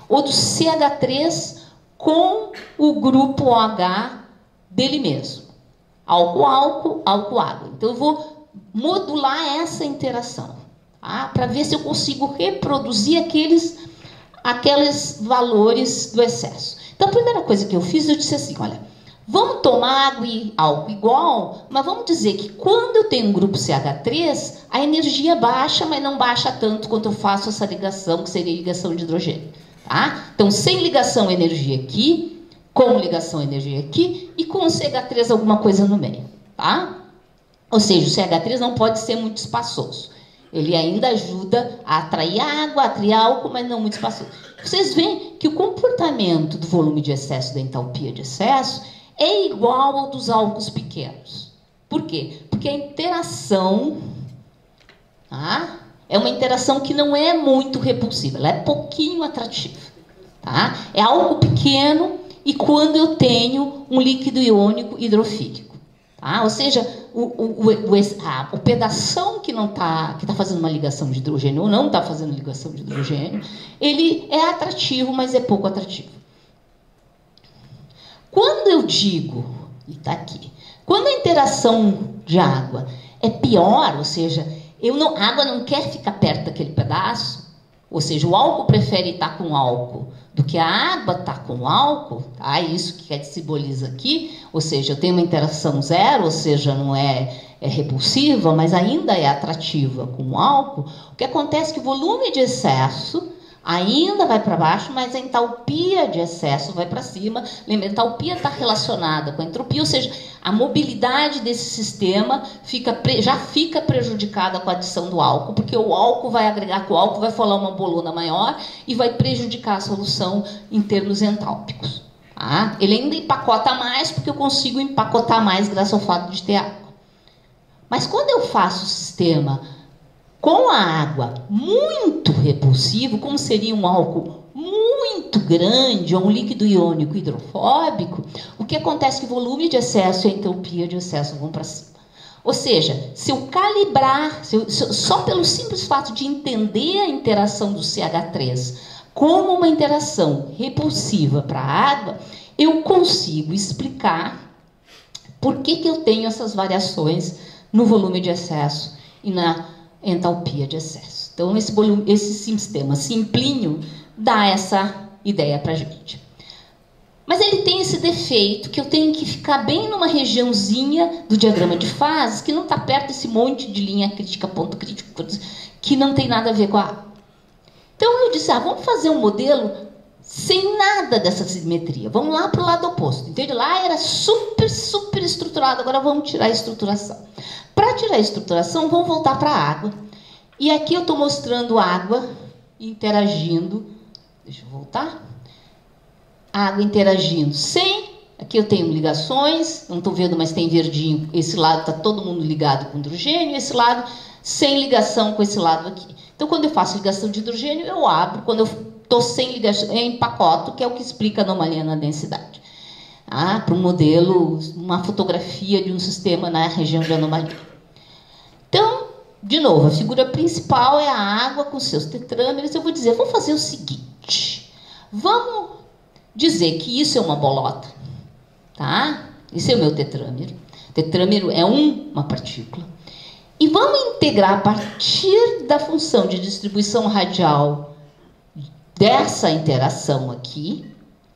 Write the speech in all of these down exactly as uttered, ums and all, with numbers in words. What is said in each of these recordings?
ou do C H três com o grupo OH dele mesmo. Álcool-álcool, álcool-água. Então, eu vou modular essa interação, tá? Para ver se eu consigo reproduzir aqueles, aqueles valores do excesso. Então, a primeira coisa que eu fiz, eu disse assim, olha, vamos tomar água e álcool igual, mas vamos dizer que quando eu tenho um grupo C H três, a energia baixa, mas não baixa tanto quanto eu faço essa ligação, que seria ligação de hidrogênio. Tá? Então, sem ligação energia aqui, com ligação energia aqui, e com o C H três alguma coisa no meio. Tá? Ou seja, o C H três não pode ser muito espaçoso. Ele ainda ajuda a atrair água, a atrair álcool, mas não muito espaçoso. Vocês veem que o comportamento do volume de excesso, da entalpia de excesso, é igual ao dos álcools pequenos. Por quê? Porque a interação, tá, é uma interação que não é muito repulsiva, ela é pouquinho atrativa. Tá? É álcool pequeno e quando eu tenho um líquido iônico hidrofílico. Tá? Ou seja, o, o, o, a, o pedação que não está que tá fazendo uma ligação de hidrogênio ou não está fazendo ligação de hidrogênio, ele é atrativo, mas é pouco atrativo. Quando eu digo, e está aqui, quando a interação de água é pior, ou seja, eu não, a água não quer ficar perto daquele pedaço, ou seja, o álcool prefere estar com álcool do que a água estar com álcool, tá? Isso que simboliza aqui, ou seja, eu tenho uma interação zero, ou seja, não é, é repulsiva, mas ainda é atrativa com o álcool. O que acontece é que o volume de excesso ainda vai para baixo, mas a entalpia de excesso vai para cima. Lembra, a entalpia está relacionada com a entropia, ou seja, a mobilidade desse sistema fica, já fica prejudicada com a adição do álcool, porque o álcool vai agregar com o álcool, vai formar uma bolona maior e vai prejudicar a solução em termos entálpicos. Tá? Ele ainda empacota mais, porque eu consigo empacotar mais graças ao fato de ter água. Mas quando eu faço o sistema com a água muito repulsivo, como seria um álcool muito grande ou um líquido iônico hidrofóbico, o que acontece é que o volume de excesso e a entropia de excesso vão para cima. Ou seja, se eu calibrar, se eu, se eu, só pelo simples fato de entender a interação do C H três como uma interação repulsiva para a água, eu consigo explicar por que, que eu tenho essas variações no volume de excesso e na entalpia de excesso. Então, esse, volume, esse sistema simplinho dá essa ideia para a gente. Mas ele tem esse defeito que eu tenho que ficar bem numa regiãozinha do diagrama de fases que não está perto desse monte de linha crítica, ponto crítico, que não tem nada a ver com a água. Então, eu disse, ah, vamos fazer um modelo sem nada dessa simetria. Vamos lá para o lado oposto. Entende? Lá era super, super estruturado. Agora vamos tirar a estruturação. Para tirar a estruturação, vamos voltar para a água. E aqui eu estou mostrando água interagindo. Deixa eu voltar. Água interagindo sem. Aqui eu tenho ligações. Não estou vendo, mas tem verdinho. Esse lado está todo mundo ligado com hidrogênio. Esse lado sem ligação com esse lado aqui. Então, quando eu faço ligação de hidrogênio, eu abro. Quando eu estou sem ligação, eu empacoto, que é o que explica a anomalia na densidade. Ah, para um modelo, uma fotografia de um sistema na região de anomalia. Então, de novo, a figura principal é a água com seus tetrâmeros. Eu vou dizer, vamos fazer o seguinte. Vamos dizer que isso é uma bolota. Tá? Esse é o meu tetrâmero. Tetrâmero é um, uma partícula. E vamos integrar a partir da função de distribuição radial dessa interação aqui.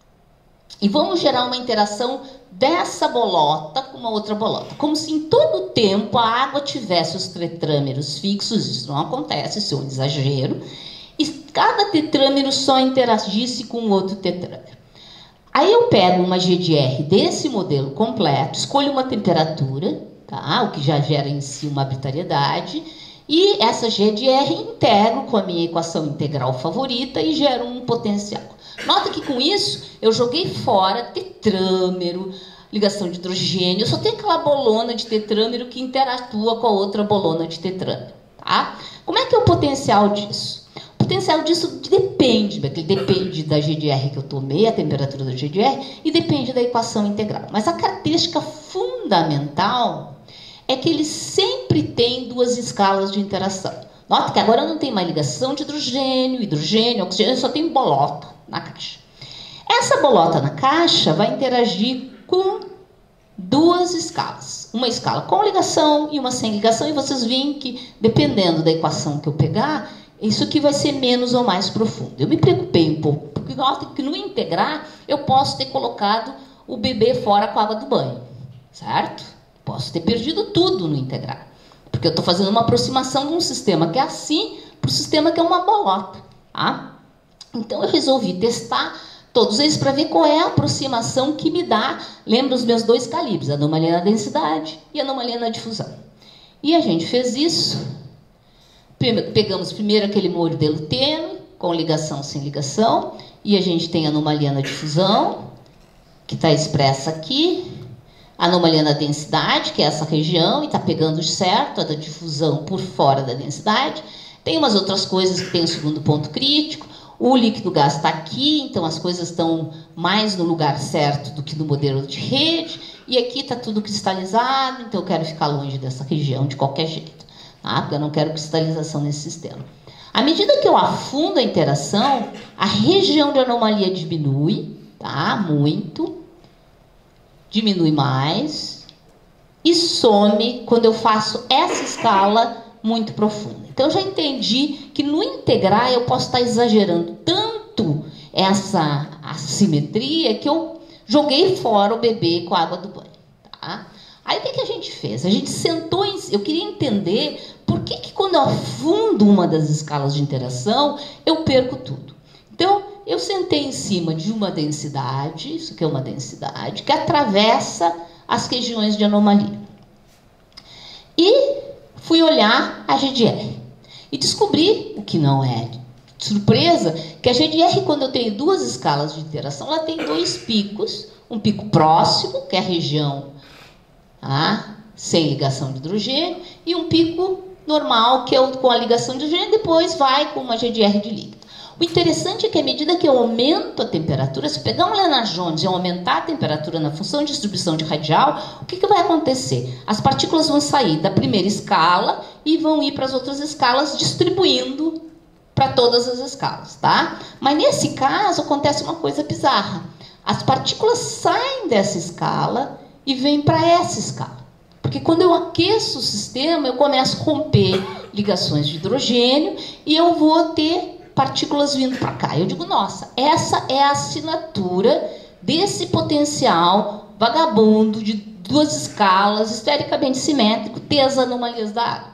E vamos gerar uma interação dessa bolota com uma outra bolota. Como se em todo o tempo a água tivesse os tetrâmeros fixos. Isso não acontece, isso é um exagero. E cada tetrâmero só interagisse com o outro tetrâmero. Aí eu pego uma G de R desse modelo completo, escolho uma temperatura, tá? O que já gera em si uma arbitrariedade, e essa G de R integro com a minha equação integral favorita e gero um potencial. Nota que com isso eu joguei fora tetrâmero, ligação de hidrogênio, eu só tenho aquela bolona de tetrâmero que interatua com a outra bolona de tetrâmero. Tá? Como é que é o potencial disso? O potencial disso depende, porque depende da G de R que eu tomei, a temperatura da G de R, e depende da equação integral. Mas a característica fundamental é que ele sempre tem duas escalas de interação. Nota que agora não tem mais ligação de hidrogênio, hidrogênio, oxigênio, só tem bolota. na caixa. Essa bolota na caixa vai interagir com duas escalas. Uma escala com ligação e uma sem ligação, e vocês veem que, dependendo da equação que eu pegar, isso aqui vai ser menos ou mais profundo. Eu me preocupei um pouco, porque notem que no integrar eu posso ter colocado o bebê fora com a água do banho, certo? Posso ter perdido tudo no integrar, porque eu estou fazendo uma aproximação de um sistema que é assim para o sistema que é uma bolota, tá? Então eu resolvi testar todos eles para ver qual é a aproximação que me dá, lembra os meus dois calibres, a anomalia na densidade e a anomalia na difusão. E a gente fez isso. Pegamos primeiro aquele modelo tênue, com ligação sem ligação, e a gente tem a anomalia na difusão, que está expressa aqui, a anomalia na densidade, que é essa região, e está pegando certo a da difusão por fora da densidade. Tem umas outras coisas que tem o segundo ponto crítico, o líquido gás está aqui, então as coisas estão mais no lugar certo do que no modelo de rede, e aqui está tudo cristalizado, então eu quero ficar longe dessa região de qualquer jeito. Ah, porque eu não quero cristalização nesse sistema. À medida que eu afundo a interação, a região de anomalia diminui, tá? Muito. Diminui mais. E some quando eu faço essa escala muito profunda. Então, eu já entendi que no integrar eu posso estar exagerando tanto essa assimetria que eu joguei fora o bebê com a água do banho, tá? Aí o que, que a gente fez? A gente sentou em... Eu queria entender por que, que quando eu afundo uma das escalas de interação, eu perco tudo. Então, eu sentei em cima de uma densidade, isso aqui é uma densidade, que atravessa as regiões de anomalia. E fui olhar a G de R. E descobri, o que não é surpresa, que a G de R, quando eu tenho duas escalas de interação, ela tem dois picos. Um pico próximo, que é a região... Ah, sem ligação de hidrogênio, e um pico normal, que é o com a ligação de hidrogênio, depois vai com uma G de R de líquido. O interessante é que, à medida que eu aumento a temperatura, se pegar um Lennard Jones e aumentar a temperatura na função de distribuição de radial, o que, que vai acontecer? As partículas vão sair da primeira escala e vão ir para as outras escalas, distribuindo para todas as escalas, tá? Mas nesse caso acontece uma coisa bizarra. As partículas saem dessa escala e vem para essa escala. Porque quando eu aqueço o sistema, eu começo a romper ligações de hidrogênio e eu vou ter partículas vindo para cá. Eu digo, nossa, essa é a assinatura desse potencial vagabundo de duas escalas, estericamente simétrico, ter as anomalias da água.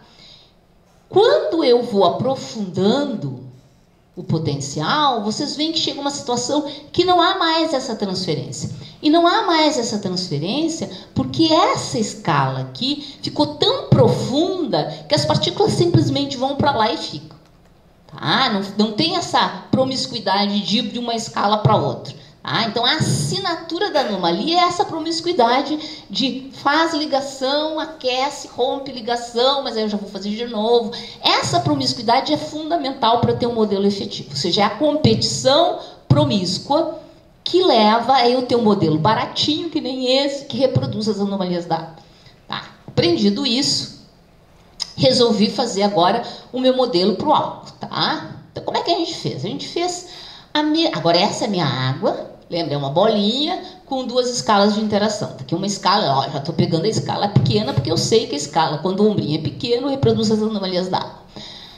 Quando eu vou aprofundando o potencial, vocês veem que chega uma situação que não há mais essa transferência. E não há mais essa transferência porque essa escala aqui ficou tão profunda que as partículas simplesmente vão para lá e ficam. Tá? Não, não tem essa promiscuidade de ir de uma escala para outra. Tá? Então, a assinatura da anomalia é essa promiscuidade de faz ligação, aquece, rompe ligação, mas aí eu já vou fazer de novo. Essa promiscuidade é fundamental para ter um modelo efetivo. Ou seja, é a competição promíscua que leva a eu ter um modelo baratinho, que nem esse, que reproduz as anomalias da água. Tá? Aprendido isso, resolvi fazer agora o meu modelo para o álcool. Tá? Então, como é que a gente fez? A gente fez... A minha... Agora, essa é a minha água. Lembra? É uma bolinha com duas escalas de interação. Tá aqui uma escala, ó, já estou pegando a escala pequena, porque eu sei que a escala, quando o ombrinho é pequeno, reproduz as anomalias da água.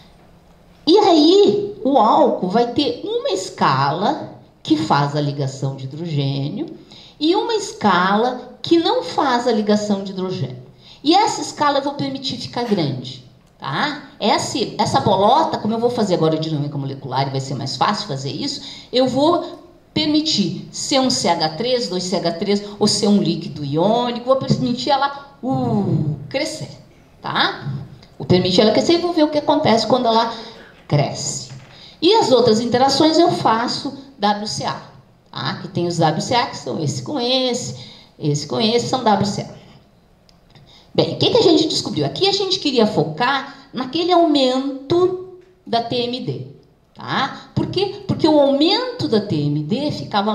E aí, o álcool vai ter uma escala que faz a ligação de hidrogênio e uma escala que não faz a ligação de hidrogênio. E essa escala eu vou permitir ficar grande. Tá? Essa, essa bolota, como eu vou fazer agora a dinâmica molecular e vai ser mais fácil fazer isso, eu vou permitir ser um C H três, dois C H três, ou ser um líquido iônico, vou permitir ela uh, crescer. Tá? Vou permitir ela crescer e vou ver o que acontece quando ela cresce. E as outras interações eu faço W C A. Tá? Que tem os W C A, que são esse com esse, esse com esse, são W C A. Bem, o que, que a gente descobriu? Aqui a gente queria focar naquele aumento da T M D. Tá? Por quê? Porque o aumento da T M D ficava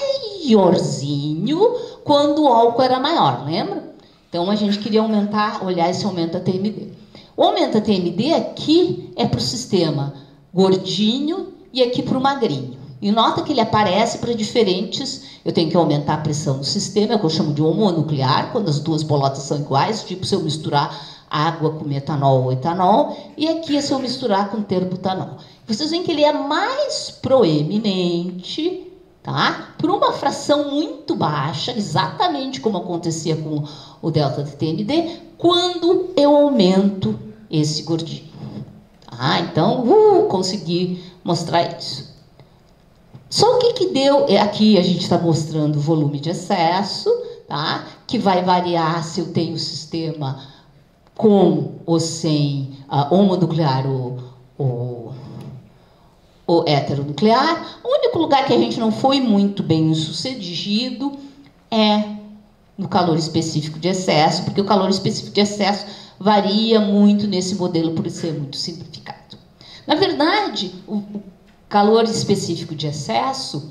maiorzinho quando o álcool era maior, lembra? Então a gente queria aumentar, olhar esse aumento da T M D. O aumento da T M D aqui é para o sistema gordinho e aqui para o magrinho. E nota que ele aparece para diferentes... Eu tenho que aumentar a pressão do sistema, é o que eu chamo de homonuclear, quando as duas bolotas são iguais, tipo se eu misturar água com metanol ou etanol, e aqui é se eu misturar com terbutanol. Vocês veem que ele é mais proeminente, tá? Por uma fração muito baixa, exatamente como acontecia com o delta T N D, quando eu aumento esse gordinho. Tá? Então, uh, consegui mostrar isso. Só o que que deu... Aqui a gente está mostrando o volume de excesso, tá? Que vai variar se eu tenho o sistema com ou sem uh, homonuclear ou, ou, ou heteronuclear. O único lugar que a gente não foi muito bem sucedido é no calor específico de excesso, porque o calor específico de excesso varia muito nesse modelo por ser muito simplificado. Na verdade, o, o calor específico de excesso,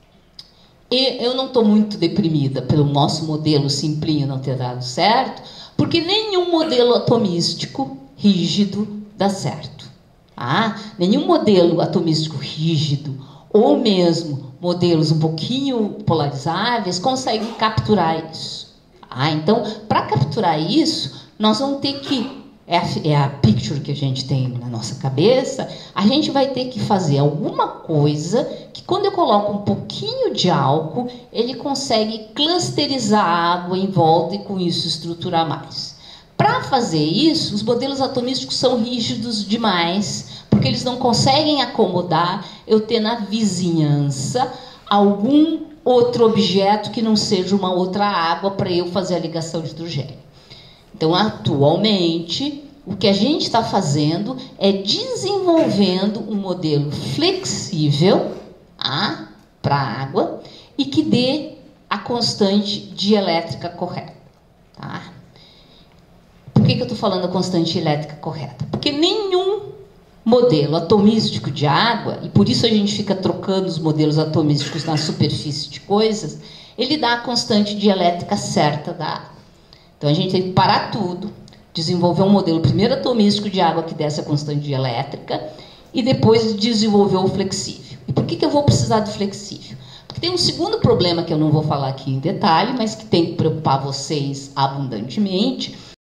e eu não estou muito deprimida pelo nosso modelo simplinho não ter dado certo, porque nenhum modelo atomístico rígido dá certo. Tá? Nenhum modelo atomístico rígido, ou mesmo modelos um pouquinho polarizáveis, conseguem capturar isso. Tá? Então, para capturar isso, nós vamos ter que... É a, é a picture que a gente tem na nossa cabeça, a gente vai ter que fazer alguma coisa que, quando eu coloco um pouquinho de álcool, ele consegue clusterizar a água em volta e, com isso, estruturar mais. Para fazer isso, os modelos atomísticos são rígidos demais, porque eles não conseguem acomodar eu ter na vizinhança algum outro objeto que não seja uma outra água para eu fazer a ligação de hidrogênio. Então, atualmente, o que a gente está fazendo é desenvolvendo um modelo flexível tá, para a água e que dê a constante dielétrica correta. Tá? Por que, que eu estou falando a constante elétrica correta? Porque nenhum modelo atomístico de água, e por isso a gente fica trocando os modelos atomísticos na superfície de coisas, ele dá a constante dielétrica certa da água. Então, a gente tem que parar tudo, desenvolver um modelo primeiro atomístico de água que desse a constante dielétrica e depois desenvolver o flexível. E por que que eu vou precisar do flexível? Porque tem um segundo problema que eu não vou falar aqui em detalhe, mas que tem que preocupar vocês abundantemente,